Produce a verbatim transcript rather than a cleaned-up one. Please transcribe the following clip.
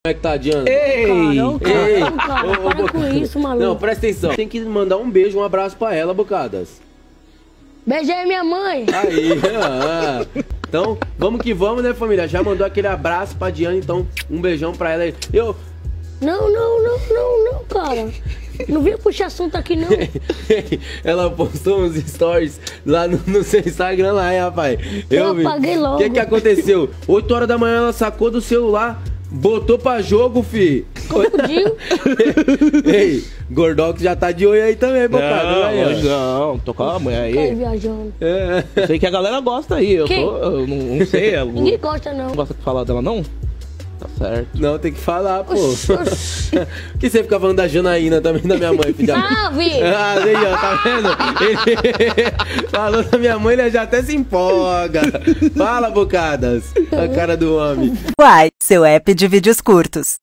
é que tá, Diana? Ei! Caramba, Ei! caramba, cara, Ô, ô, para com Bocadas. isso, maluco. Não, presta atenção. Tem que mandar um beijo, um abraço pra ela, Bocadas. Beijei minha mãe. Aí, ah. Então, vamos que vamos, né, família? Já mandou aquele abraço pra Diana, então um beijão pra ela aí. Eu... Não, não, não, não, não, cara. Não vim puxar assunto aqui, não. Ela postou uns stories lá no, no seu Instagram lá, hein, rapaz? Eu vi. apaguei logo. O que que aconteceu? oito horas da manhã ela sacou do celular, botou pra jogo, fi. Confundiu. Ei, Gordox já tá de olho aí também, Bocado. Não, aí, ó. hoje não, tô calma Tá aí aí. viajando. É. Eu sei que a galera gosta aí, eu, Quem? tô, eu não, não sei. Eu, Ninguém gosta, não. não gosta de falar dela, não? Tá certo. Não, tem que falar, pô. Oxi, oxi. Por que você fica falando da Janaína também, da minha mãe, filha? Salve! Ah, aí, ó, tá vendo? Ele falou da minha mãe, ele já até se empolga. Fala, Bocadas. A cara do homem. Uai, seu app de vídeos curtos.